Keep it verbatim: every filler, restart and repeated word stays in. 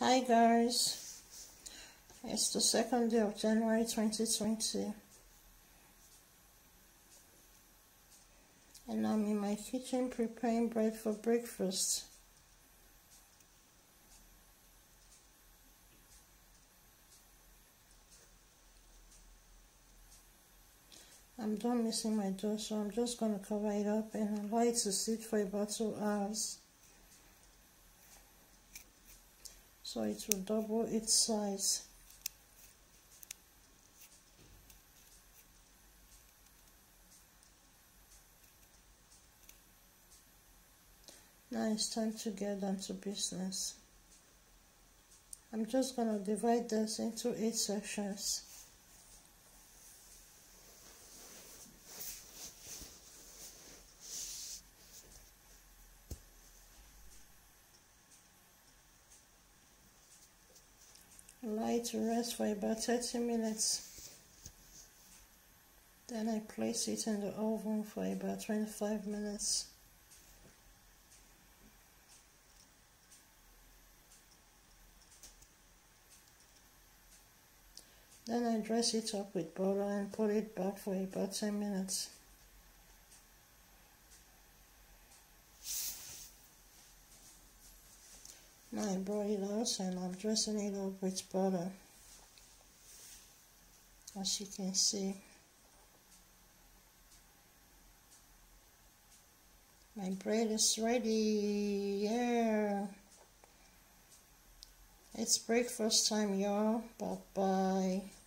Hi guys, it's the second day of January twenty twenty and I'm in my kitchen preparing bread for breakfast. I'm done mixing my dough, so I'm just going to cover it up and allow it to sit for about two hours so it will double its size. Now it's time to get down to business. I'm just going to divide this into eight sections. Allow it to rest for about thirty minutes. Then I place it in the oven for about twenty-five minutes. Then I dress it up with butter and put it back for about ten minutes. Now I brought it out and I'm dressing it up with butter, as you can see. My bread is ready. Yeah, it's breakfast time, y'all. Bye bye.